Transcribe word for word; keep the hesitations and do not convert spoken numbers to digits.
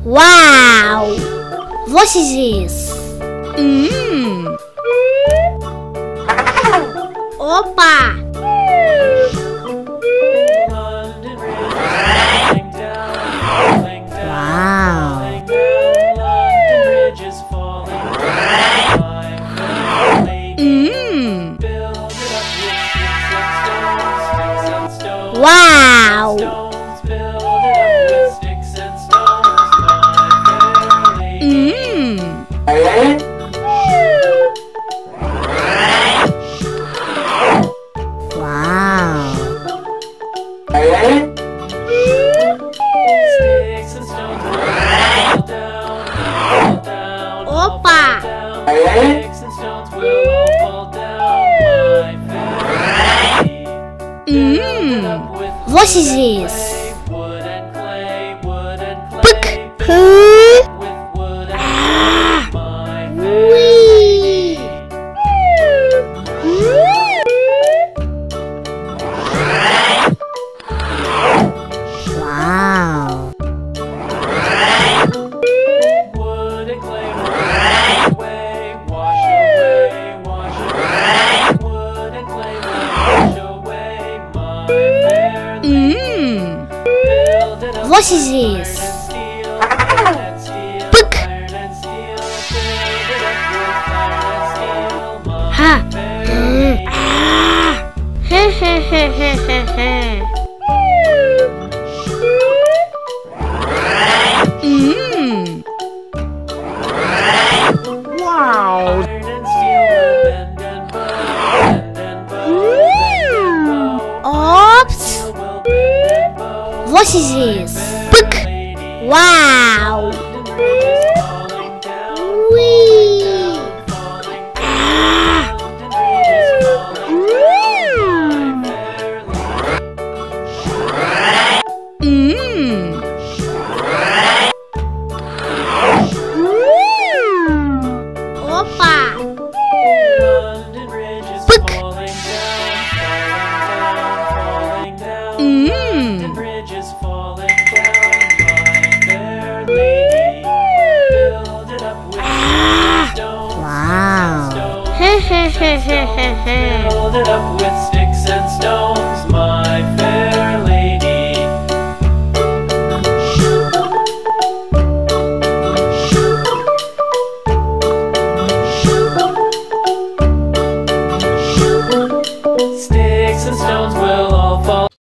Wow! What is this? Mmm. Opa! Wow! Mmm. Wow! Mmm. Wow. Sticks and stones will fall down, fall down, Opa! sticks and stones will all fall down my feet. Mmm. What is this? Wood and clay, wood and clay. Book. Who? With wood and Ah. clay, my Wee. Wow. wood and clay wash away, wash away, wash away. Wood and clay wash away my fair Mmm. build it up. What is this? Steel, iron and steel, Book. iron and steel, build it up with iron and steel, my Ha. fair Mm. Ah. He he he he he he. Mmm. Wow. iron and steel will bend and bow, bend and bow, bend and bow. Oops. Steel will bend and bow. What is this? Book. Lady, Wow. and ridges falling down, Wee. falling down, Ah. and ridges falling down, my fair lady. Mmm. Opa. London ridges Book. falling down, falling down, falling down. Mmm. London ridges falling down, my fair lady. Build it up with Ah. stones, Wow. stones, He he he he he he. build it up with